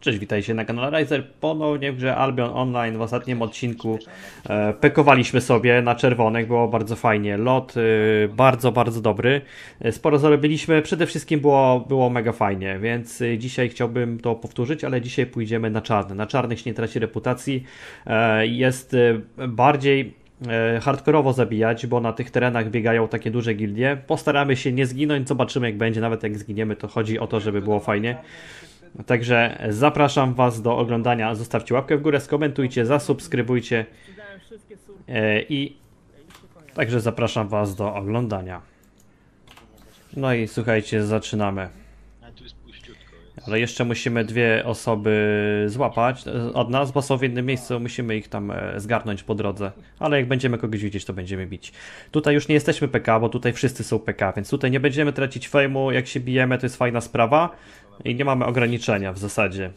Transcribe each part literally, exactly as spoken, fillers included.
Cześć, witajcie na kanale Riser. Ponownie w grze Albion Online. W ostatnim odcinku e, pekowaliśmy sobie na czerwonych, było bardzo fajnie. Lot e, bardzo, bardzo dobry. E, sporo zarobiliśmy, przede wszystkim było, było mega fajnie, więc e, dzisiaj chciałbym to powtórzyć, ale dzisiaj pójdziemy na czarne. Na czarnych się nie traci reputacji. E, jest e, bardziej e, hardkorowo zabijać, bo na tych terenach biegają takie duże gildie. Postaramy się nie zginąć, zobaczymy jak będzie, nawet jak zginiemy, to chodzi o to, żeby było fajnie. Także zapraszam Was do oglądania. Zostawcie łapkę w górę, skomentujcie, zasubskrybujcie e, i także zapraszam Was do oglądania. No i słuchajcie, zaczynamy. Ale jeszcze musimy dwie osoby złapać od nas, bo są w jednym miejscu, musimy ich tam zgarnąć po drodze. Ale jak będziemy kogoś widzieć, to będziemy bić. Tutaj już nie jesteśmy P K, bo tutaj wszyscy są P K, więc tutaj nie będziemy tracić fejmu. Jak się bijemy, to jest fajna sprawa. I nie mamy ograniczenia w zasadzie.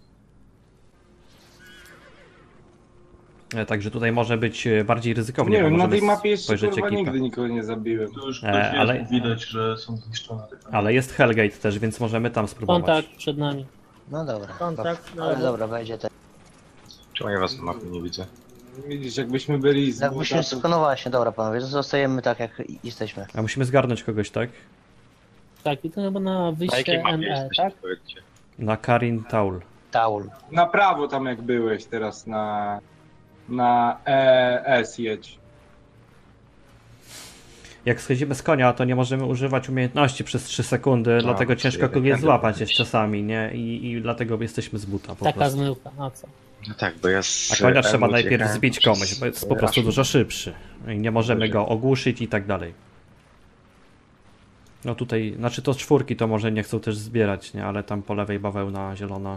Także tutaj może być bardziej ryzykownie. Nie wiem, na możemy tej mapie jeszcze spojrzeć kurwa ekipę. nigdy nikogo nie zabiłem. Tu już E, ktoś jest, ale- widać, że są zniszczone. Ale jest Hellgate też, więc możemy tam spróbować. Kontakt przed nami. No dobra. Kontakt, To, ale dobra, wejdzie te. Czemu ja was na mapie nie widzę? Widzisz, jakbyśmy byli z Jak musimy buta, to... no właśnie, dobra panowie, to zostajemy tak jak jesteśmy. A musimy zgarnąć kogoś, tak? Tak, i to chyba na Na jakiej wyjście mapie M E, jesteście? tak? Powiedzcie. Na Karin Taul. Taul. Na prawo tam jak byłeś teraz na... Na E S jedź. Jak schodzimy z konia, to nie możemy używać umiejętności przez trzy sekundy, No, dlatego czyli ciężko jeden kogoś tędy złapać powinien jest iść. czasami, nie? I, i dlatego jesteśmy z buta po Taka prostu. zmyłka, a co? No tak, bo ja z A konia Emu trzeba najpierw zjechałem zbić przez komuś, bo jest po prostu Rashford. dużo szybszy. I nie możemy go ogłuszyć i tak dalej. No tutaj, znaczy to z czwórki to może nie chcą też zbierać, nie? Ale tam po lewej bawełna zielona.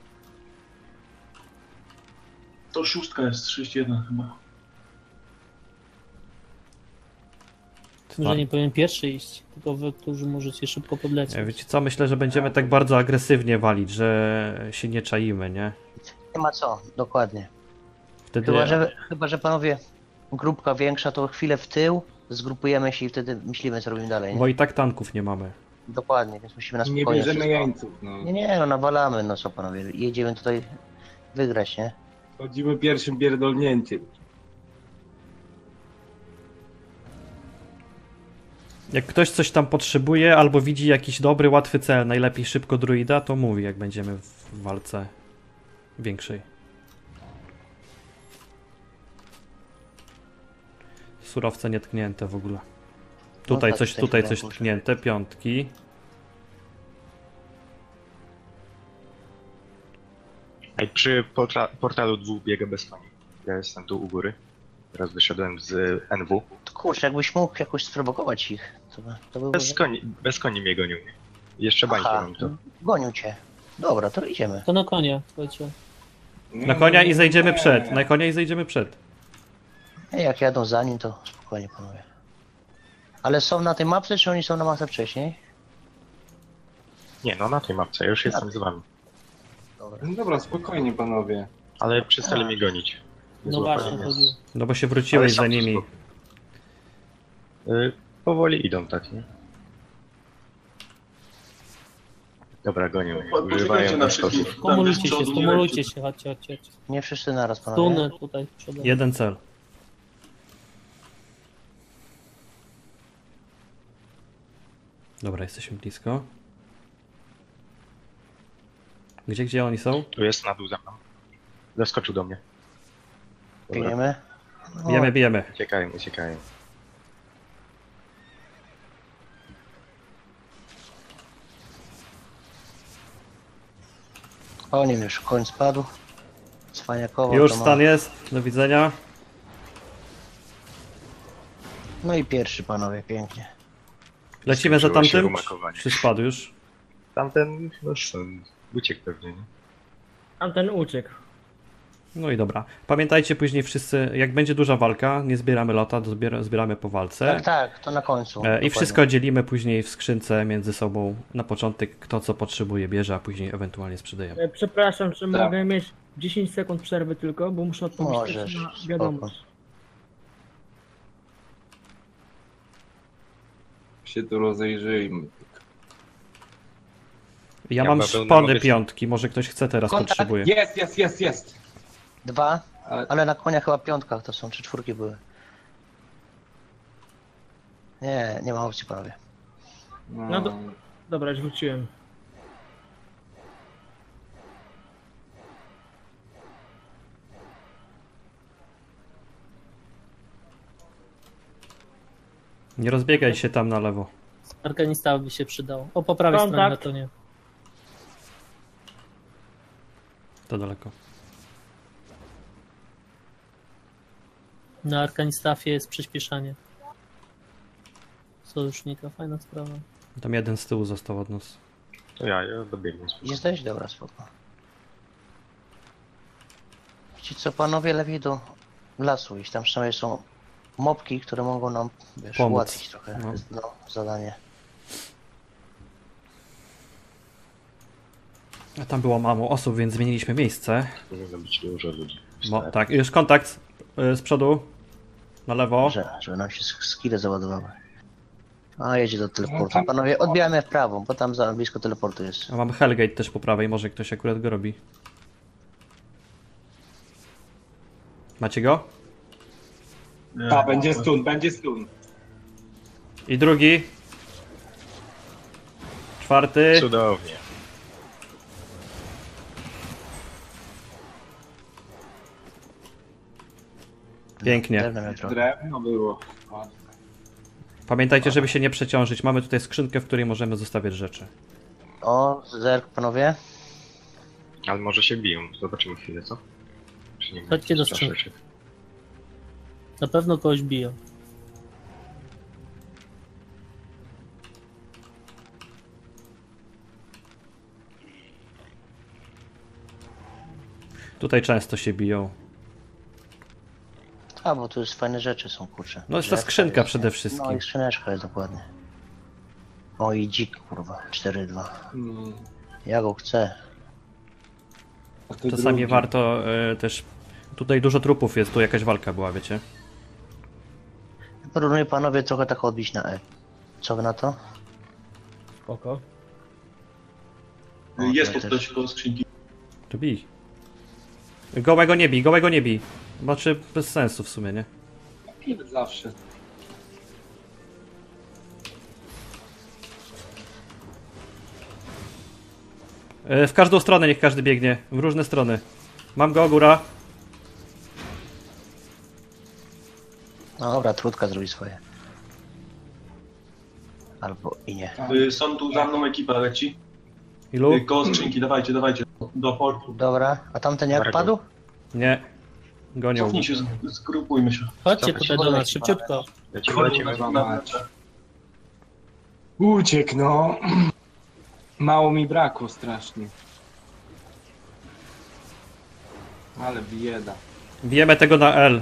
To szóstka jest, trzydzieści jeden chyba. Może nie powinien pierwszy iść, tylko wy, którzy możecie szybko podlecieć. Nie, wiecie co, myślę, że będziemy tak bardzo agresywnie walić, że się nie czaimy, nie? Nie ma co, dokładnie. Wtedy... Chyba że, chyba, że panowie, grupka większa, to chwilę w tył, zgrupujemy się i wtedy myślimy co robimy dalej. Nie? Bo i tak tanków nie mamy. Dokładnie, więc musimy na Nie spokojnie bierzemy wszystko. jeńców, no. Nie, nie, no nawalamy, no co panowie, jedziemy tutaj wygrać, nie? Chodzimy pierwszym pierdolnięciem. Jak ktoś coś tam potrzebuje, albo widzi jakiś dobry, łatwy cel, najlepiej szybko druida, to mówi, jak będziemy w walce większej. Surowce nietknięte w ogóle. Tutaj tak, coś, tutaj tutaj w coś ręku. tknięte, piątki. Ej, przy porta portalu dwóch biega bez koni. Ja jestem tu u góry. Teraz wyszedłem z N W. To kurczę, jakbyś mógł jakoś sprowokować ich, to, to byłby... Bez koni, bez koni mnie gonił. Nie? Jeszcze bańkę Aha, mam to. gonił cię. Dobra, to idziemy. To na konia, słuchajcie. Na konia i zejdziemy przed, na konia i zejdziemy przed. Ej, jak jadą za nim, to spokojnie panowie. Ale są na tej mapce, czy oni są na mapce wcześniej? Nie, no na tej mapce, ja już jestem z wami. Dobra. No dobra, spokojnie panowie. Ale przestali mnie gonić. No Złapali właśnie, mnie. chodziło. No bo się Ale wróciłeś sam za tu nimi. zgubił. Y, powoli idą tak, nie? Dobra, gonią mnie. Używają na stosów. Skumulujcie się, skumulujcie się, chodźcie, chodźcie, chodźcie. Nie wszyscy naraz panowie. Stuny tutaj przede mną. Jeden cel. Dobra, jesteśmy blisko. Gdzie, gdzie oni są? Tu jest na dół za mną. Zaskoczył do mnie. Dobra, Biegniemy. No, Bijemy, bijemy. uciekają, uciekają. O nim już koń spadł. Cwaniakowo. Już to ma- stan jest. Do widzenia. No i pierwszy panowie, pięknie. Lecimy za Skończyło się tamtym? rumakowanie. Czy spadł już? Tamten, no stąd, uciekł pewnie, nie? Tamten uciekł. No i dobra. Pamiętajcie później wszyscy, jak będzie duża walka, nie zbieramy lota, to zbier- zbieramy po walce. Tak, tak, to na końcu. E, I dokładnie. wszystko dzielimy później w skrzynce między sobą. Na początek kto co potrzebuje bierze, a później ewentualnie sprzedajemy. E, Przepraszam, czy Tak. mogę mieć dziesięć sekund przerwy tylko, bo muszę odpowiedzieć Możesz, na spoko. wiadomość. Się tu rozejrzyjmy. Ja, Ja mam bawełnę szpony mogę- piątki, może ktoś chce teraz, Kontakt. potrzebuje. Jest, jest, jest, jest. Dwa, Ale- ale na koniach chyba piątkach to są, czy czwórki były. Nie, nie ma opcji prawie. No, No do... Dobra, już wróciłem. Nie rozbiegaj się tam na lewo. Arkanista by się przydał. O, po prawej Kontakt. stronie, no to nie. To daleko. Na Arkanistafie jest przyspieszanie. Sojusznika, fajna sprawa. Tam jeden z tyłu został od nas. To ja, ja dobiegnę. spokojnie. Jesteś? Dobra, spoko. Ci co panowie lepiej do lasu iść, tam przynajmniej są mopki, które mogą nam, wiesz, Pomóc. ułatwić trochę No. no, zadanie. A tam było mało osób, więc zmieniliśmy miejsce. Powinno być dużo ludzi. Mo, tak, już kontakt y, z przodu. Na lewo. Że, żeby nam się sk- skille załadowały. A, jedzie do No teleportu. tam- Panowie, odbijamy w prawo, bo tam za blisko teleportu jest. A mam Hellgate też po prawej, może ktoś akurat go robi. Macie go? A, będzie stun, będzie stun. I drugi. Czwarty. Cudownie. Pięknie. Drewno miał trochę. Drewno było. Pamiętajcie, żeby się nie przeciążyć. Mamy tutaj skrzynkę, w której możemy zostawiać rzeczy. O, zerk, panowie. Ale może się biją. Zobaczymy chwilę, co? Czy nie ma Chodźcie do strasznych skrzynki. rzeczy? Na pewno kogoś biją. Tutaj często się biją. A, bo tu jest fajne rzeczy są, kurczę. No jest ta Drzewka skrzynka jest, przede nie? wszystkim. No i skrzyneczka jest dokładnie. O i dzik, kurwa, cztery dwa. Mm. Ja go chcę. A ty Czasami drugi. warto y, też... Tutaj dużo trupów jest, tu jakaś walka była, wiecie? Proponuję panowie trochę tak odbić na E. Co wy na to? Spoko. O, Jest to tu też. ktoś koło skrzynki. To bij. Gołego nie bij, gołego nie bij. Znaczy bez sensu w sumie, nie? Zawsze. Y, w każdą stronę niech każdy biegnie. W różne strony. Mam go, góra. No dobra, trudka zrobi swoje. Albo i nie. Y, Są tu za mną ekipa leci. Ilu? Y, Koło skrzynki, dawajcie, dawajcie. Do portu. Dobra, a tamten jak Bardzo. padł? Nie. Gonią. Cofnij się, z- zgrupujmy się. Chodźcie Cofnij tutaj się, do nas, ekipa. szybciutko. Lecimy, lecimy. Uciekł, no. Mało mi brakło strasznie. Ale bieda. Bijemy tego na L.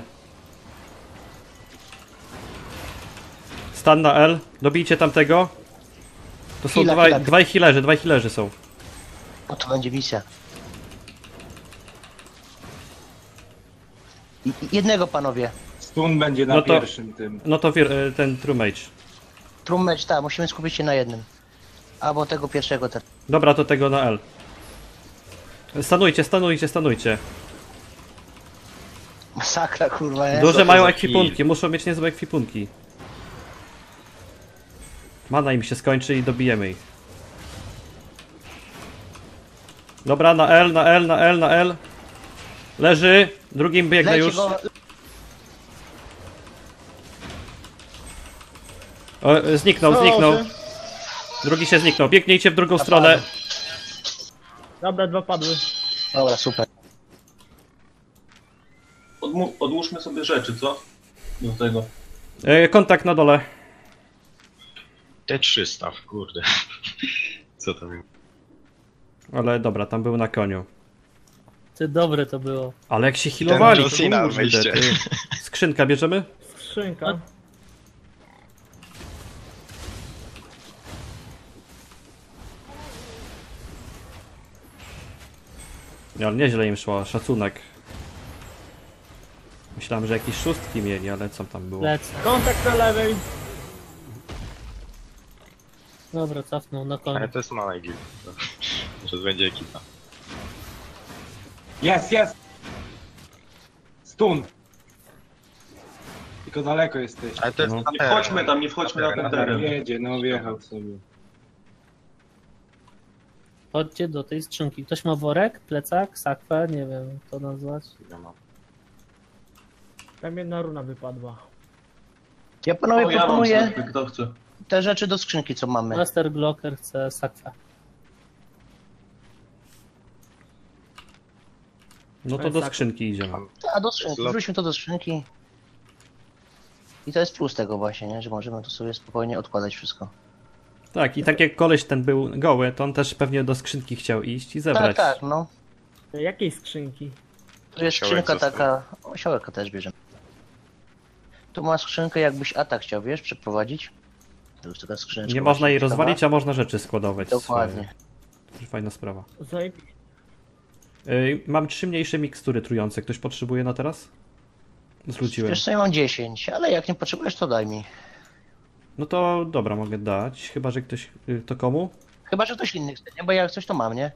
Stan na L. Dobijcie tamtego. To są Chwila, dwaj, chwila. dwaj healerzy, dwaj healerzy są. O, to będzie misja. I, i jednego panowie. Stun będzie na No to- pierwszym tym. No to wir, y, ten True Mage. Trummage, tak, musimy skupić się na jednym. Albo tego pierwszego też. Dobra, to tego na L. Stanujcie, stanujcie, stanujcie. Masakra, kurwa, nie? Duże to mają za ekwipunki, muszą mieć niezłe ekwipunki. Mana im się skończy i dobijemy ich. Dobra, na L, na L, na L, na L. Leży, drugim biegnę Leci już. go, O, e, zniknął, zniknął. Drugi się zniknął. Biegnijcie w drugą stronę. Dobra, dwa padły. dobra, super. Odmu- odłóżmy sobie rzeczy, co? Do tego. E, kontakt na dole. T trzysta, kurde. Co tam? Ale dobra, tam był na koniu. Ty, dobre to było. Ale jak się healowali, John to Cena kurde, wejście. ty. Skrzynka bierzemy? Skrzynka. Nie, ale nieźle im szło, szacunek. Myślałem, że jakieś szóstki mieli, ale co tam było? Lecę. Kontakt na lewej. Dobra, cofnął na Ale koniec. to jest mała guild. Teraz będzie ekipa. Jest, jest! Stun! Tylko daleko jesteś. Ale to jest No. na Nie teren. wchodźmy tam, nie wchodźmy na ten teren. Jedzie, no wjechał sobie. Chodźcie do tej skrzynki. Ktoś ma worek, plecak, sakwę, nie wiem jak to nazwać. Tam jedna runa wypadła. Ja panowie O, ja mam proponuję sobie, kto chce. te rzeczy do skrzynki, co mamy. Master Glocker chce sakwę. No to do skrzynki idziemy. A do skrzynki, Zlot. wrzućmy to do skrzynki. I to jest plus tego właśnie, nie? Że możemy to sobie spokojnie odkładać wszystko. Tak, i tak jak koleś ten był goły, to on też pewnie do skrzynki chciał iść i Tak, zebrać. tak, no. Jakiej skrzynki? Tu jest Osiołek skrzynka został. taka... Osiołeka też bierzemy. Tu ma skrzynkę, jakbyś atak chciał, wiesz, przeprowadzić. To już taka skrzynka. Nie można jej właśnie rozwalić, ciekawa. a można rzeczy składować. Dokładnie. Swoje. Fajna sprawa. Zajebi- Yy, mam trzy mniejsze mikstury trujące. Ktoś potrzebuje na teraz? Zwróciłem. Wiesz co, ja mam dziesięć, ale jak nie potrzebujesz, to daj mi. No to dobra, mogę dać. Chyba, że ktoś... yy, To komu? Chyba, że ktoś inny chce, nie? Bo jak coś to mam, nie?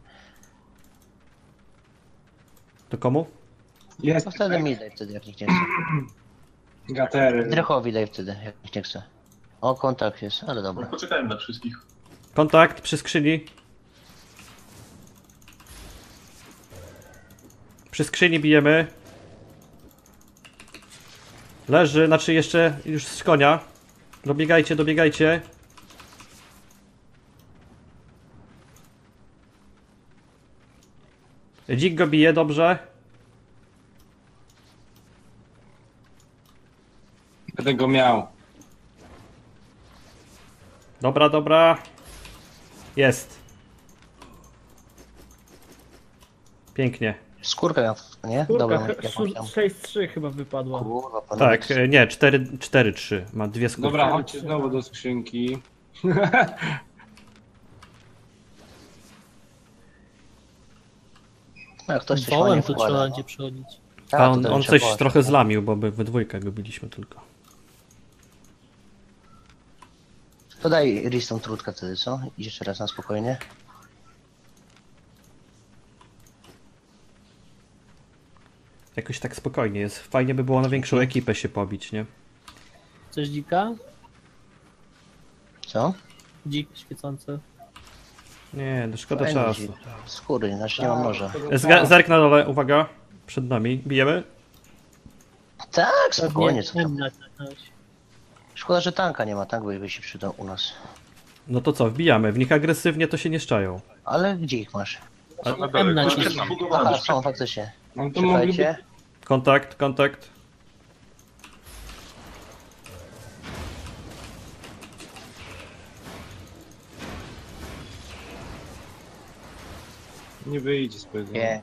To komu? Jest, To wtedy mi daj wtedy, jak nikt nie chce. gatery. Drechowi daj wtedy, jak nikt nie chce. O, kontakt jest, ale No, dobra. poczekajmy na wszystkich. Kontakt przy skrzyni. Przy skrzyni bijemy. Leży, znaczy jeszcze już z konia. Dobiegajcie, dobiegajcie. Dzik go bije, dobrze. Będę go miał. Dobra, dobra. Jest. Pięknie. Skórkę miał, nie? Dobra, Kurka, jakąś tam. sześć trzy chyba wypadła. Kurwa, panowie. Tak, e, nie, cztery trzy. Ma dwie skórki. Dobra, chodźcie znowu do skrzynki. No, jak ktoś coś Wołem fajnie tu wkłada. trzeba będzie przychodzić. Tak, A to on, też on trzeba coś wołać. trochę zlamił, bo my we dwójkę go biliśmy tylko. To daj Riston trutkę wtedy, co? Idź jeszcze raz na spokojnie. Jakoś tak spokojnie jest. Fajnie by było na większą ekipę się pobić, nie? Coś dzika? Co? Dzik świecący. Nie, no szkoda Fajny czasu. dzik. Skóry, znaczy nie mam noża. Zga- zerk na dole, uwaga. Przed nami. Bijemy? Tak, spokojnie, Nie, co nie tam. wiem, jak to Szkoda, że tanka nie ma, tank by by się przydał u nas. No to co, wbijamy. W nich agresywnie to się nie szczają. Ale gdzie ich masz? Są na M dole, nacisk. to Jest jest tam. zbugowany. Aha, są faktycznie. No to mogliby... Czekajcie. Kontakt, kontakt. Nie wyjdzie z powiedzenia. Nie.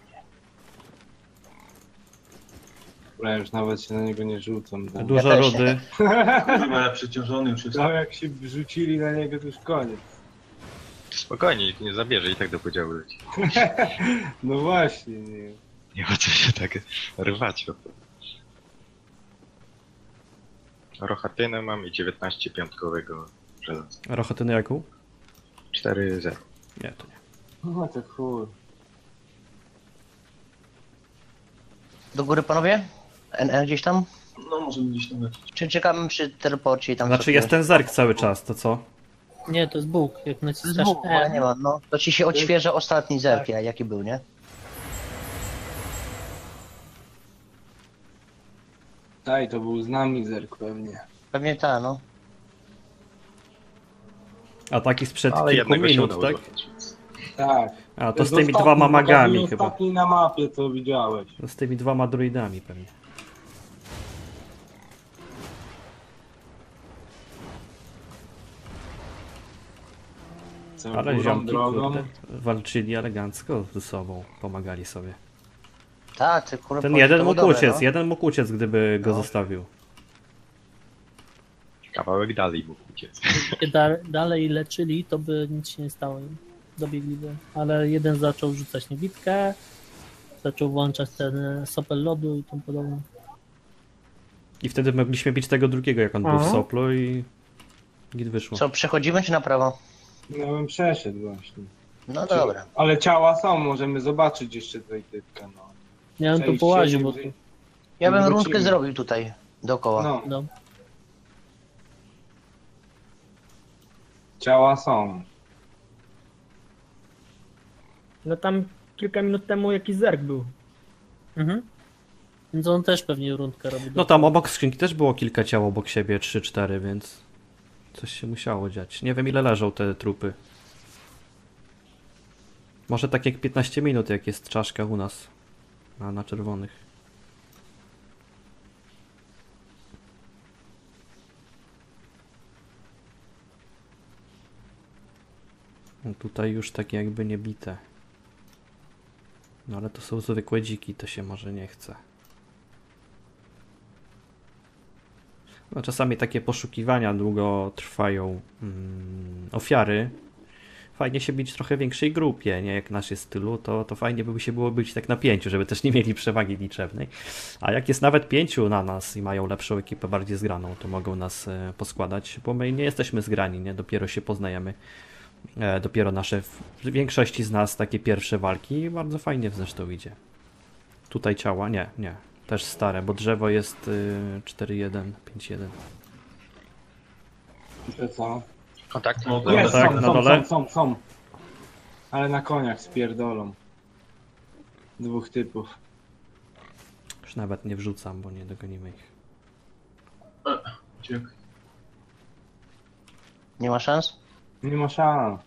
Dobra, już nawet się na niego nie rzucam. Tam. Dużo też nie. rudy. Kurwa, ja przeciążony już jestem. Tam jak się wrzucili na niego, to już koniec. Spokojnie, nikt nie zabierze i tak do podziału leci. No właśnie, nie. Nie ma co się tak rwać o to. Rochatynę mam i dziewiętnaście piątkowego żelaza. Rochatyny jaką? cztery zero. Nie, to nie. No to chuj. Do góry, panowie? N N gdzieś tam? No może gdzieś tam lecieć. Czy czekamy przy teleporcie i tam... Znaczy co jest tu ten zerk cały czas, to co? Nie, to jest Bóg. Jak jest? naciskasz Dwóch, bo ja E, nie mam, no. To ci się odświeża ostatni zerk, ja- jaki był, nie? Tak, to był z nami zerk pewnie. Pewnie ta, no. A taki sprzed Ale kilku jednego się minut, udało tak? złapać, więc- Tak. A to jest z tymi ostatni, dwoma to magami był chyba. ostatni na mapie, co widziałeś. Z tymi dwoma druidami pewnie. Co Ale górą, ziomki, drogą. kurde, walczyli elegancko ze sobą, pomagali sobie. Tak, ty kurwa... Ten to jeden było mógł dobre, uciec, no. jeden mógł uciec, gdyby go No. zostawił. Kawałek dalej mógł uciec. Gdyby da, dalej leczyli, to by nic się nie stało im. Dobiegliby. Ale jeden zaczął rzucać niewidkę, zaczął włączać ten e, sopel lodu i tym podobne. I wtedy mogliśmy bić tego drugiego, jak on był w Aha. soplu i git wyszło. Co, przechodzimy czy na prawo? Ja bym przeszedł właśnie. No dobra. Ale ciała są, możemy zobaczyć jeszcze tutaj typkę, no. Ja bym tu Przejść połaził, się, bo nie- tu... Ja bym Wrócimy. rundkę zrobił tutaj, dookoła. No, No. ciała są. No tam kilka minut temu jakiś zerk był. Mhm. Więc on też pewnie rundkę robi. No tam obok skrzynki też było kilka ciał obok siebie, trzy cztery, więc coś się musiało dziać. Nie wiem ile leżą te trupy. Może tak jak piętnaście minut, jak jest czaszka u nas na, na czerwonych. No tutaj już takie jakby nie bite. No ale to są zwykłe dziki, to się może nie chce. No, czasami takie poszukiwania długo trwają. Mm, ofiary. Fajnie się bić w trochę większej grupie, nie jak nasz jest stylu, to, to fajnie by się było być tak na pięciu, żeby też nie mieli przewagi liczebnej. A jak jest nawet pięciu na nas i mają lepszą ekipę bardziej zgraną, to mogą nas e, poskładać, bo my nie jesteśmy zgrani, nie? Dopiero się poznajemy. E, dopiero nasze, w większości z nas takie pierwsze walki bardzo fajnie zresztą idzie. Tutaj ciała, nie, nie. Też stare, bo drzewo jest y, cztery jeden, pięć jeden. I to co? Kontakt? No, Dobra. Jest, tak, są, na są, dole? są, są, są. Ale na koniach spierdolą. Dwóch typów. Już nawet nie wrzucam, bo nie dogonimy ich. Uciekł. Nie ma szans? Nie ma szans.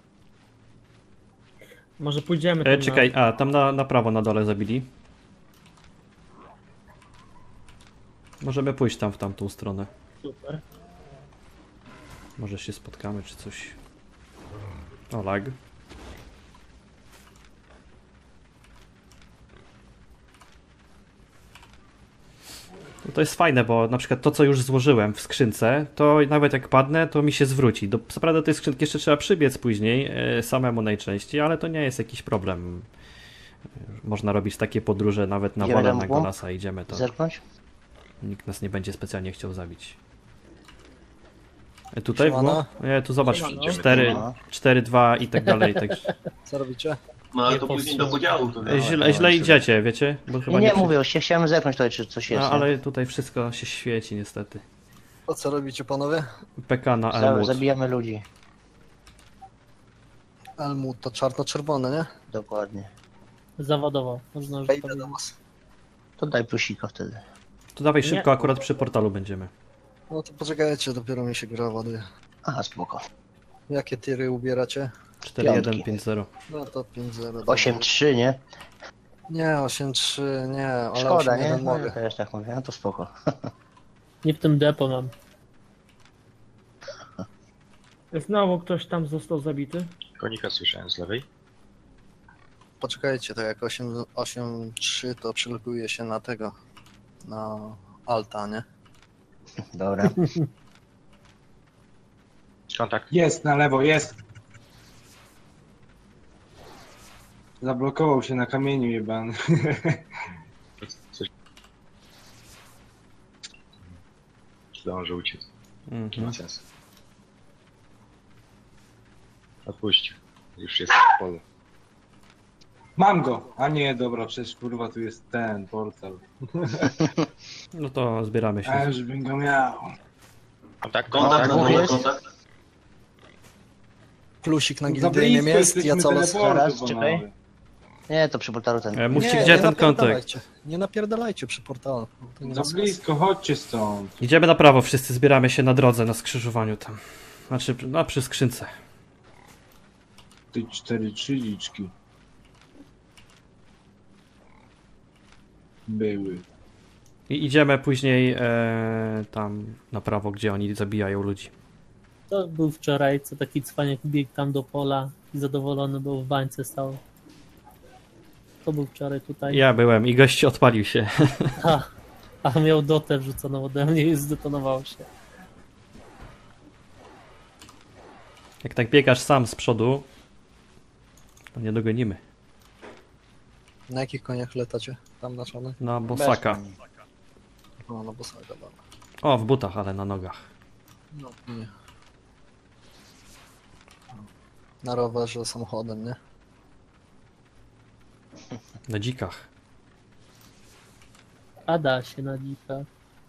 Może pójdziemy E, tam czekaj, a tam na, na prawo na dole zabili. Możemy pójść tam w tamtą stronę. Super. Może się spotkamy czy coś. O, lag. No to jest fajne, bo na przykład to, co już złożyłem w skrzynce, to nawet jak padnę, to mi się zwróci. Do, co prawda tej skrzynki jeszcze trzeba przybiec później, e, samemu najczęściej, ale to nie jest jakiś problem. E, Można robić takie podróże nawet na Idziemy wolę tam na w głąb? Golasa, idziemy to. Zerknąć? Nikt nas nie będzie specjalnie chciał zabić. E, Tutaj w Siemano. głąb? Nie, tu zobacz, Siemano. cztery, No. cztery dwa i tak dalej. Tak. Co robicie? No ale Nie to później powstrzymał. do podziału to E, Źle, źle idziecie, wiecie? Bo chyba Nie, nie przy- mówię, się chciałem zerknąć tutaj, czy coś jest. No, nie? ale tutaj wszystko się świeci niestety. O co robicie panowie? P K na Za, Elmwood. zabijamy ludzi. Elmut to czarno-czerwone, nie? Dokładnie. Zawodowo. Można już Ja idę powiedzieć. do was. To daj plusika wtedy. To dawaj Nie. szybko, akurat przy portalu będziemy. No to poczekajcie, dopiero mi się gra ładuje. Aha, spoko. Jakie tiry ubieracie? cztery jeden Piątki. pięć zero. No to pięć zero. osiem trzy, nie? Nie, osiem trzy, nie, ale Szkoda, osiem nie? jeden No, ja mogę. też tak mówię, no to spoko. Nie w tym depo mam. Znowu ktoś tam został zabity. Konika słyszałem z lewej. Poczekajcie, to jak osiem trzy to przyloguje się na tego, na alta, nie? Dobra. Kontakt. Jest na lewo, jest. Zablokował się na kamieniu jebany. Coś... Zdążył uciec. Nie Mhm. ma sensu. Odpuść. Już jest w polu. Mam go! A nie, dobra, przecież kurwa tu jest ten portal. No to zbieramy A się. już bym go miał. Kontakt, Kontakt, No, no, dwóch jest. kontakt. Plusik na Za gildyjnym blisko jest, ja jesteśmy colo teleportu, Zaraz, panowie. czekaj. Nie, to przy portalu ten. E, mówcie, Nie, gdzie nie ten kontakt. napierdalajcie. Nie napierdalajcie przy portalu. To nie ma Za sensu. blisko, chodźcie stąd. Idziemy na prawo, wszyscy zbieramy się na drodze, na skrzyżowaniu tam. Znaczy, no przy skrzynce. Ty cztery trzy liczki. Były. I idziemy później e, tam na prawo, gdzie oni zabijają ludzi. To był wczoraj, co taki cwaniak biegł tam do pola i zadowolony był, w bańce stał. To był wczoraj tutaj. Ja byłem i gość odpalił się. A, a miał dotę wrzuconą ode mnie i zdetonował się. Jak tak biegasz sam z przodu, to nie dogonimy. Na jakich koniach letacie? Tam na czarny? Na bosaka. Bez- No, na bosaga, dobra. O, w butach, ale na nogach. No, nie. Na rowerze samochodem, nie? Na dzikach. A da się na dzika.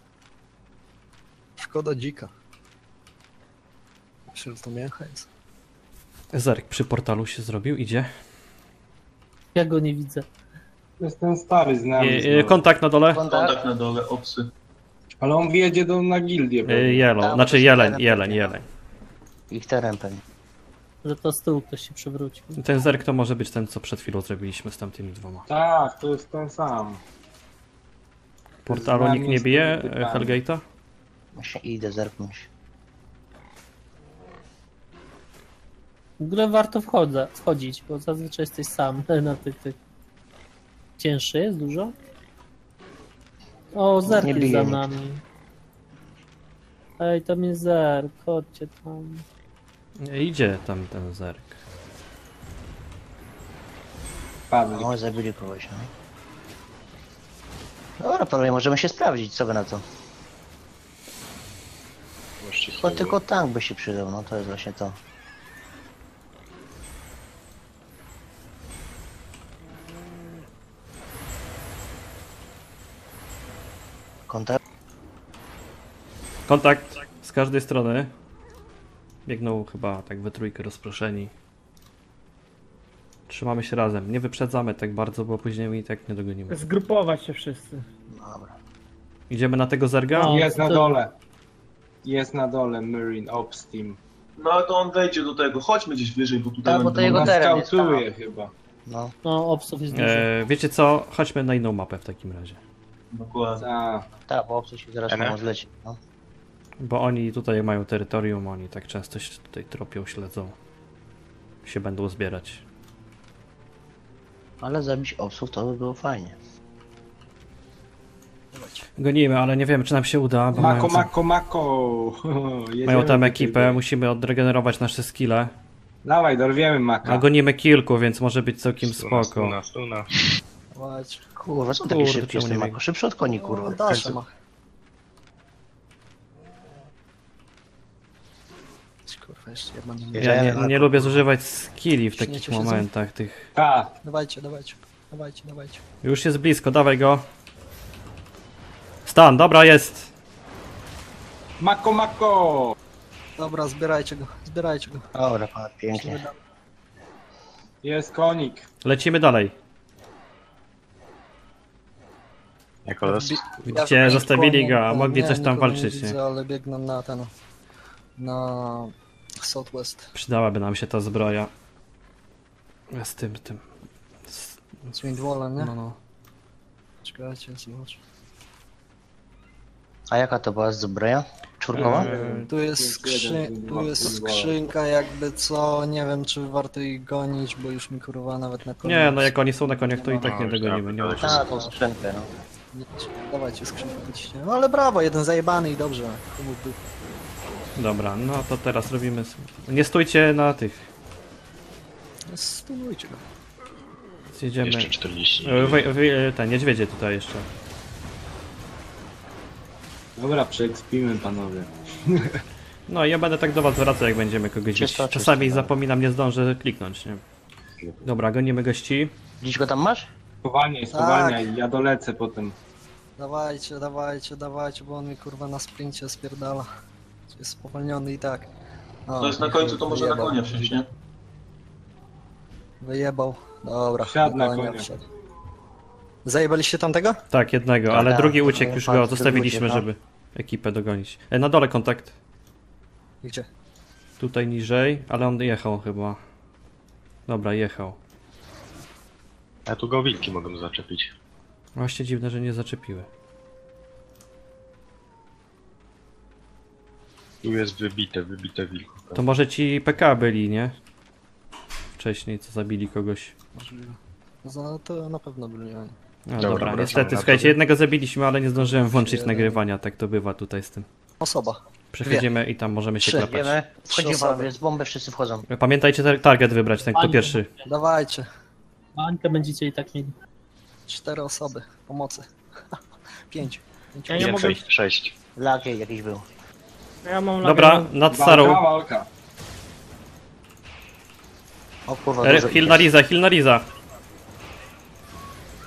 Szkoda dzika. Myślę, że to mięcha jest. Zerk przy portalu się zrobił, idzie. Ja go nie widzę. To jest ten stary z nami. E, e, znowu. kontakt na dole. Kontakt Kontakt. na dole, opsy. Ale on wjedzie do, na gildię. E, pewnie. Jelo, Tam znaczy to się jeleń, da jeleń, na jeleń. Ich teren pewnie. Że to z tyłu ktoś się przewrócił. Ten zerk to może być ten, co przed chwilą zrobiliśmy z tamtymi dwoma. Tak, to jest ten sam. Portalu Z nikt nami nie jest bije ten e, Hellgate'a? Właśnie idę zerknąć. W ogóle warto wchodzę, wchodzić, bo zazwyczaj jesteś sam na tych, tych. Cięższy jest dużo? O, zerk Nie jest bije za nikt. nami. Ej, tam jest zerk, chodźcie tam. Nie, idzie tam ten zerk. Padli. O, zabili kogoś, no. Dobra, panowie, możemy się sprawdzić, co wy na to. Możecie Tylko, sobie- tylko tank by się przydał, no to jest właśnie to. Kontakt? Kontakt z każdej strony. Biegną chyba tak we trójkę rozproszeni. Trzymamy się razem. Nie wyprzedzamy tak bardzo, bo później mi tak nie dogonimy. Zgrupować się wszyscy. Dobra. Idziemy na tego zerga? No. Jest na to- dole. Jest na dole Marine Ops Team. No ale to on wejdzie do tego. Chodźmy gdzieś wyżej, bo tutaj... Tak, bo nam to jego On teren jest skautuje chyba. No. No, obsów jest dużo. E, wiecie co? Chodźmy na inną mapę w takim razie. Dokładnie. Tak. Tak, bo obcy się zaraz Ene? mogą zlecieć, no. Bo oni tutaj mają terytorium, oni tak często się tutaj tropią, śledzą. Się będą zbierać. Ale zabić obców to by było fajnie. Gonimy, ale nie wiemy, czy nam się uda, bo Mako, mają, tam, mako, mako. Jedziemy mają tam do ekipę, ciebie. musimy odregenerować nasze skille. Dawaj, dorwiemy A Maka. gonimy kilku, więc może być całkiem Stuna, spoko. stuna, stuna. Dawajcie. Kurwa, co taki Kurde, szybki czemu jest nie ten biegnie? Mako? Szybszy od koni, kurwa. Kurwa, dasze ma. Kurwa, jeszcze jedna nie Ja nie, nie lubię zużywać skilli w Śmiecie takich się momentach tych. Tak. Dawajcie, dawajcie, dawajcie, dawajcie. Już jest blisko, dawaj go. Stan, dobra jest. Mako, mako. Dobra, zbierajcie go, zbierajcie go. Dobra, pan, pięknie. Jest konik. Lecimy dalej. Jako los. Widzicie, Ja zostawili go, a nikogo- mogli nie, coś tam nikogo walczyć, Nie nie? widzę, ale biegną na ten. Na Southwest. Przydałaby nam się ta zbroja. Z tym, tym. Z, Z Windwallem, nie? no, no. Czekajcie, zobacz. A jaka to była zbroja? Czwórkowa? Eee, Tu jest, jest skrzy... jeden z tu dwóch jest Windwalla. skrzynka jakby co, nie wiem czy warto ich gonić, bo już mi kurwa nawet na koniec. Nie, no jak oni są na koniach, to i tak nie No, dogonimy. Nie tak, ma tak. czasu. A, tą skrzynkę, no. Nie, dawajcie skrzynkę wyciśnie. No ale brawo, jeden zajebany i dobrze. Komu był. Dobra, no to teraz robimy. s- Nie stójcie na tych. No, stunujcie go. Jedziemy. Jeszcze czterdzieści. E, wy, wy, te niedźwiedzie tutaj jeszcze. Dobra, przeekspimy panowie. No ja będę tak do was wracał, jak będziemy kogoś bić. Czysto, Czasami czysto. zapominam, nie zdążę kliknąć, nie? Dobra, gonimy gości. Gdzieś go tam masz? Schowanie, schowania i ja dolecę potem. Dawajcie, dawajcie, dawajcie, bo on mi kurwa na sprincie spierdala. Jest spowolniony i tak. O, To jest na niech końcu, mnie to może na wyjebał. konia wsiąść, nie? Wyjebał. Dobra, Wsiadł na do konia. wsiadł. Zajebaliście tamtego? Tak, jednego, Tak, ale tak, drugi to uciekł, był już fakt, go drugi zostawiliśmy, uciekł, żeby ekipę dogonić. E, na dole kontakt. Gdzie? Tutaj niżej, ale on jechał chyba. Dobra, jechał. A tu go wilki mogą zaczepić. Właśnie dziwne, że nie zaczepiły. Tu jest wybite, wybite wilku. To może ci P K byli, nie? Wcześniej, co zabili kogoś. Możliwe. Za to na pewno byli oni. No Dobra, dobra, wracamy niestety, na słuchajcie, to. jednego zabiliśmy, ale nie zdążyłem włączyć Jeden. nagrywania, tak to bywa tutaj z tym. Osoba. Przechodzimy i tam możemy się Trzy. klepać. Wiemy. Wchodzimy, osoby. panowie, z bomby wszyscy wchodzą. Pamiętajcie tar- target wybrać, ten kto Ani- pierwszy. Dawajcie. Bańkę będziecie i tak mieli. Cztery osoby. Pomocy. Pięć. Pięć. Ja nie Nie, mogę- sześć, sześć. Lakiej jakiś był. Ja mam Dobra, lagę. nad Walka, Sarą. walka. O kurwa, E, dużo Heal ich na jest. Riza, heal na Riza.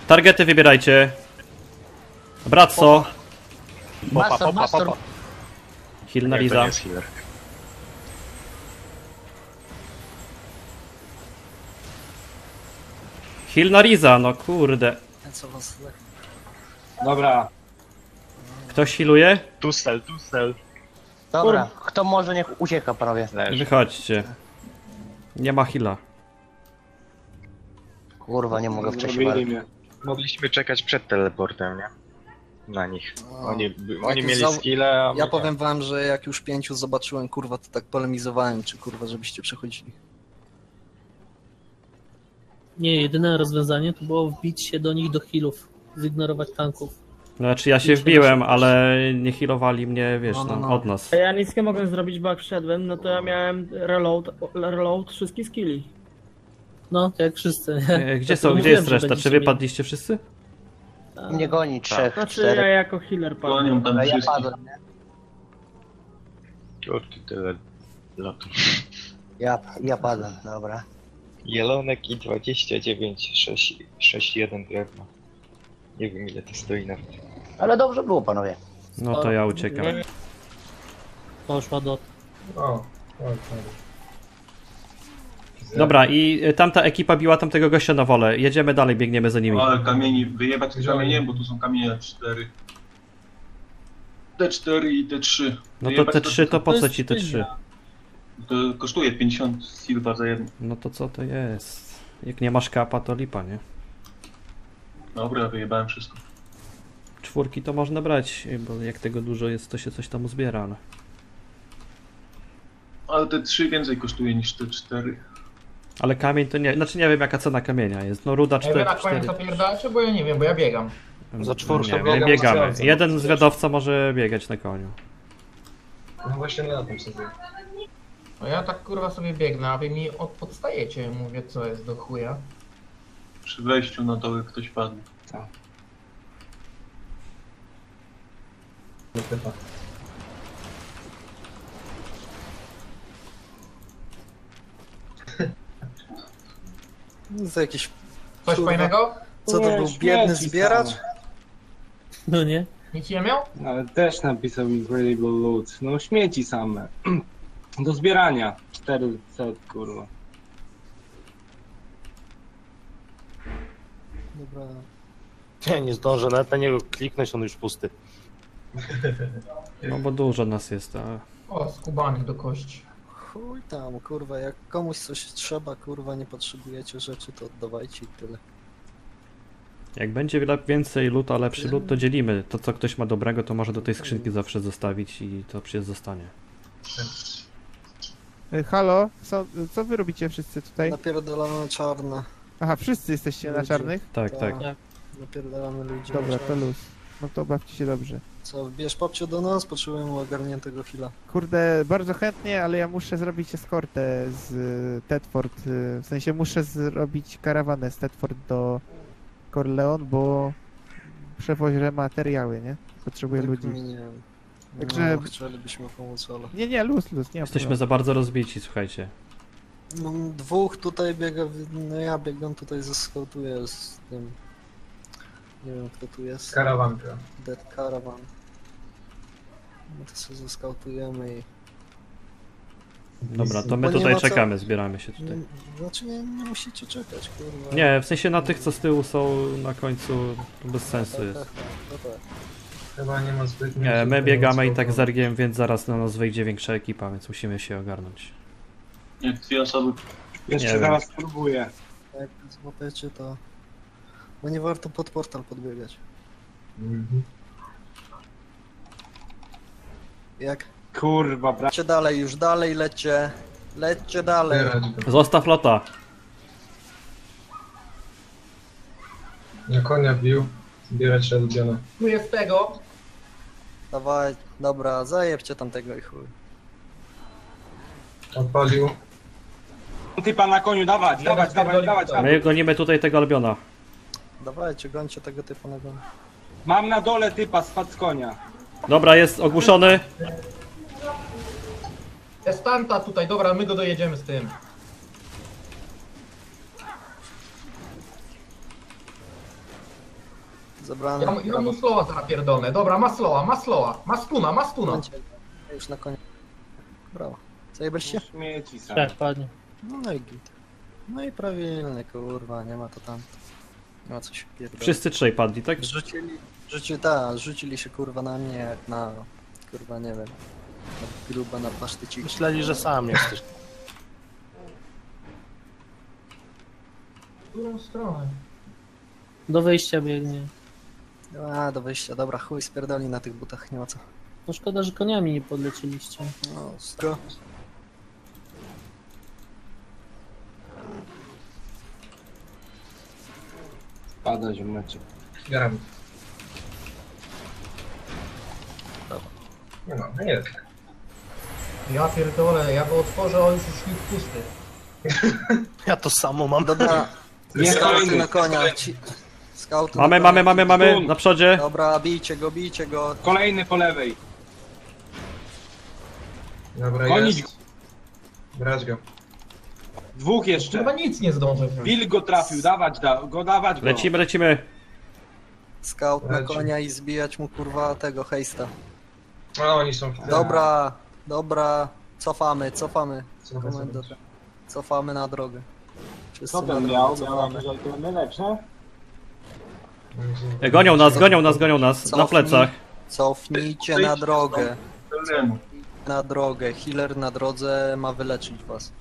Targety wybierajcie. Bratso. Popa, Master, popa, master. popa. Heal na Nie, to Riza. nie jest healer. Heal na Riza, no kurde. Co was tak? Dobra. Ktoś healuje? Tusel, tusel. Dobra, kto może niech ucieka, panowie. Leży. Wychodźcie. Nie ma heala. Kurwa, nie mogę wcześniej Zrobili walczyć. mnie. Mogliśmy czekać przed teleportem, nie? Na nich. No. Oni, oni Jak mieli za- skille, a my Ja nie. powiem wam, że jak już pięciu zobaczyłem, kurwa, to tak polemizowałem, czy kurwa, żebyście przechodzili. Nie, jedyne rozwiązanie to było wbić się do nich do healów, zignorować tanków. Znaczy ja się wbiłem, ale nie healowali mnie, wiesz, No, no, no, no. od nas. A ja nic nie mogłem zrobić, bo jak wszedłem, no to ja miałem reload, reload wszystkich skilli. No, to jak wszyscy. nie? E, Gdzie Dlatego są, gdzie mówiłem, jest że reszta? Czy będziecie wypadliście wszyscy? mieli. Mnie goni trzech, Znaczy ja czterech. jako healer Gonią padłem. tam A ja wszystkich. padłem, nie? Kurde, tyle lotu. Ja, ja padłem, dobra. Jelonek i dwadzieścia dziewięć sześć jeden drewno. Nie wiem ile to stoi nawet. Ale dobrze było, panowie. No to ja uciekam. Poszła do... O, Dobra, i y, tamta ekipa biła tamtego gościa na wolę. Jedziemy dalej, biegniemy za nimi. ale kamieni, wyjebać te kamienie, bo tu są kamienie cztery. T cztery i T trzy. No to Wyjebać te trzy to po co jest ci te trzy? To kosztuje pięćdziesiąt silva za jedno. No to co to jest? Jak nie masz kapa, to lipa, nie? Dobra, wyjebałem wszystko. Czwórki to można brać, bo jak tego dużo jest, to się coś tam uzbiera, ale... Ale te trzy więcej kosztuje niż te cztery. Ale kamień to nie... Znaczy nie wiem jaka cena kamienia jest. No ruda Ej, wy cztery. na koniec zapierdalacie, bo ja nie wiem, bo ja biegam. Za czwórkę Nie, my biegam, biegamy. sprawdzam. Jeden zwiadowca może biegać na koniu. No właśnie na tym sobie. No ja tak kurwa sobie biegnę, a wy mi od, podstajecie, mówię co jest do chuja. Przy wejściu na doły ktoś padł. To jakiś... Coś Kurwa. fajnego? Co to Nie, był, śmieci biedny same. zbieracz? No nie? Nic nie miał? Ale też napisał Incredible Loot. No śmieci same. Do zbierania. czterysta, kurwa. Dobra. Nie, nie zdążę nawet na niego kliknąć, on już pusty. No bo dużo nas jest, a... O, skubanych do kości. Chuj tam, kurwa, jak komuś coś trzeba, kurwa, nie potrzebujecie rzeczy, to oddawajcie i tyle. Jak będzie wiele- więcej luta, lepszy lód, to dzielimy. To co ktoś ma dobrego, to może do tej skrzynki zawsze zostawić i to przecież zostanie. E, Halo, co, co wy robicie wszyscy tutaj? Napierdalamy czarne. Aha, wszyscy jesteście na Ludzi. czarnych? Tak, tak. Napierdalamy ludzi. Dobra, na to czarne. luz. No to bawcie się dobrze. Co, wbierz papcie do nas? Potrzebujemy ogarniętego chwila. Kurde, bardzo chętnie, ale ja muszę zrobić eskortę z y, Tedford. y, W sensie muszę zrobić karawanę z Tedford do Corleone, bo przewożę materiały, nie? Potrzebuję ludzi. Nie, nie wiem. Także- No, chcielibyśmy pomóc, ale... Nie, nie, luz, luz, nie ma Jesteśmy problemu. za bardzo rozbici, słuchajcie. No, dwóch tutaj biega, w- no ja biegam tutaj ze skautuję z tym... Nie wiem kto tu jest. Karawanka. Dead Caravan. No to sobie zeskautujemy i... Dobra, to Bo my nie tutaj ma co- czekamy, zbieramy się tutaj. Nie, znaczy nie, nie musicie czekać, kurwa. Nie, w sensie na tych, co z tyłu są na końcu, to bez sensu Tak, jest. tak, tak, no tak. Chyba nie ma zbytnio. Nie, my biegamy i tak z Ergiem, więc zaraz na nas wejdzie większa ekipa, więc musimy się ogarnąć. Jak dwie osoby. Jeszcze Nie wiem. zaraz spróbuję. Jak złapiecie to... Bo nie warto pod portal podbiegać. Jak? Kurwa, bra... Lećcie dalej, już dalej lećcie. Lećcie dalej. Zostaw lota! Na konia bił. Zbierać Eldiana. Tu jest tego. Dawaj, dobra, zajebcie tamtego i chuj. Odpalił. Typa na koniu, dawać, dawać, dawać, dawać. My gonimy tutaj tego Albiona. Dawajcie, gońcie tego typu na gon. Mam na dole typa, spadł z konia. Dobra, jest ogłuszony. Jest Tanta tutaj, dobra, my go dojedziemy z tym. Zebrany. Ja, ja mu slowa teraz pierdolę. Dobra, ma slowa, ma slowa, ma stuna, ma stuna. Już na koniec. Brawo. Zajebaliście? Śmieci same. Tak, padnie. No i git. No i prawilnie, kurwa, nie ma to tam. Nie ma co się pierdolić. Wszyscy trzej padli, tak? Rzucili, rzucili, ta, rzucili się kurwa na mnie jak na, kurwa nie wiem, na gruba na pasztyciki. Myśleli, że sam jesteś. W którą stronę? Do wyjścia biegnie. A, do wyjścia, dobra, chuj spierdoli na tych butach, nie ma co. No szkoda, że koniami nie podleciliście. No, stro. Pada ziomeczek. Zbieram. Nie ma, nie jest. Ja pierdolę, ja go otworzę, on już ślip pusty. Ja to samo mam. Dobra, Nie, skauty kolejny, na konia. Ci... Skauty na Mamy, konia. mamy, mamy, mamy, na przodzie. Dobra, bijcie go, bijcie go. Kolejny po lewej. Dobra, Gonić jest. Brać go. Dwóch jeszcze. Chyba nic nie zdążę wziąć. Bill go trafił, dawać da, go, dawać go. Lecimy, lecimy. Scout na Leci. konia i zbijać mu kurwa tego hejsta. A oni są w Dobra, dobra, cofamy, cofamy. Co Komendor. Cofamy na drogę. Wszyscy Co na ten drogę, miał? Miał cofamy. jakieś itemy leczne? E, Gonią nas, gonią nas, gonią nas. Na Cofnij. plecach. Cofnijcie na drogę. Pełnemu. Na drogę. Healer na drodze ma wyleczyć was.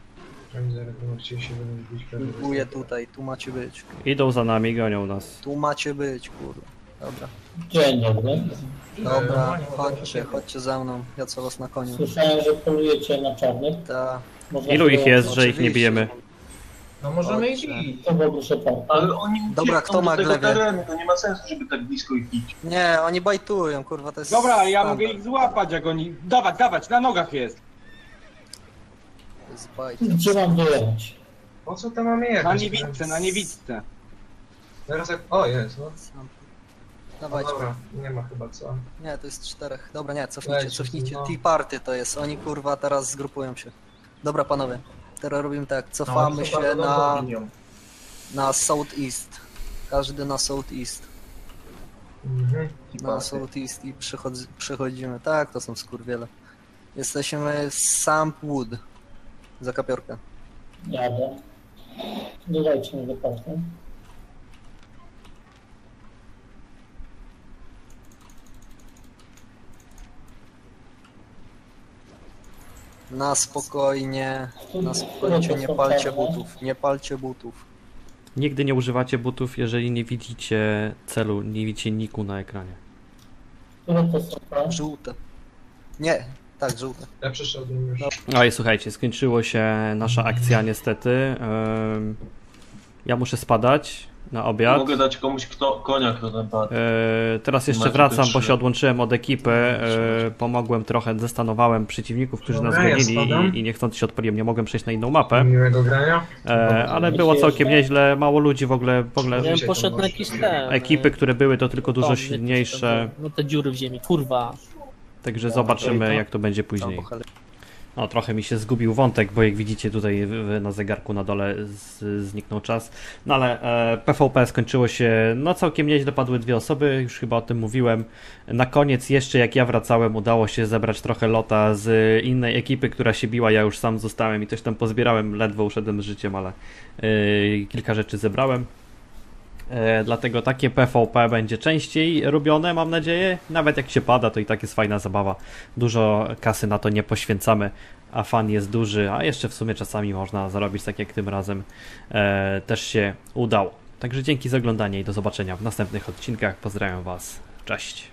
Dziękuję tutaj, tu macie być. Idą za nami, gonią nas. Tu macie być, kurwa. Dobra. Dzień dobry. Dobra, chodźcie, chodźcie za mną. Ja co was na koniu. Słyszałem, że polujecie na czarnych. Ta. Można Ilu ich było- jest, że ich nie Oczywiście. bijemy? No możemy ich Chodźcie. bić. To było szeptem. Ale oni Dobra, uciekną kto ma do tego glebę? terenu, to nie ma sensu, żeby tak blisko ich bić. Nie, oni bajtują, kurwa, to jest Dobra, ja standard. mogę ich złapać jak oni... Dawać, dawać, na nogach jest. To jest bajt. Gdzie mam dojechać? Po co tam mamy jechać? Na niewidce, na niewidce. Teraz jak... O, jest, no. Sam. No Dawajcie. dobra, nie ma chyba co. Nie, to jest czterech. Dobra, nie, cofnijcie, Leci, cofnijcie. no. Tea party to jest, oni kurwa teraz zgrupują się. Dobra panowie, teraz robimy tak, cofamy No, się bardzo na, dobrą linią. na southeast. Każdy na southeast. Mhm. Na southeast i przychodzi, przychodzimy. Tak, to są skurwiele. Jesteśmy w Sampwood. Za kapiorkę. Jadę. Dodajcie mi do karty. Na spokojnie, na spokojnie, nie palcie butów, nie palcie butów. Nigdy nie używacie butów, jeżeli nie widzicie celu, nie widzicie niku na ekranie. Które to są te? Żółte. Nie, tak, żółte. Ja przeszedłem już. No i słuchajcie, skończyło się nasza akcja niestety. Ym, Ja muszę spadać na obiad. Mogę dać komuś kto, konia, kto tam padł. Yy, teraz jeszcze Macie wracam, te bo trzy. się odłączyłem od ekipy. Yy, pomogłem trochę, zestanowałem przeciwników, którzy nas Dobra, ja gonili spadam. i, i niechcący się odpaliłem, nie mogłem przejść na inną mapę. Miłego grania. E, ale było całkiem nieźle, mało ludzi w ogóle, w ogóle Ja bym poszedł na jakiś ten. ekipy, które były to tylko dużo Tom, silniejsze, No te dziury w ziemi, kurwa. także zobaczymy jak to będzie później. Albo heli- No trochę mi się zgubił wątek, bo jak widzicie tutaj w- w- na zegarku na dole z, zniknął czas. No ale e, P V P skończyło się, no całkiem nieźle, padły dwie osoby, już chyba o tym mówiłem. Na koniec jeszcze jak ja wracałem udało się zebrać trochę lota z innej ekipy, która się biła, ja już sam zostałem i coś tam pozbierałem, ledwo uszedłem z życiem, ale e, kilka rzeczy zebrałem. E, dlatego takie P V P będzie częściej robione, mam nadzieję. Nawet jak się pada, to i tak jest fajna zabawa. Dużo kasy na to nie poświęcamy, a fan jest duży, a jeszcze w sumie czasami można zarobić, tak jak tym razem e, też się udało. Także dzięki za oglądanie i do zobaczenia w następnych odcinkach. Pozdrawiam Was. Cześć.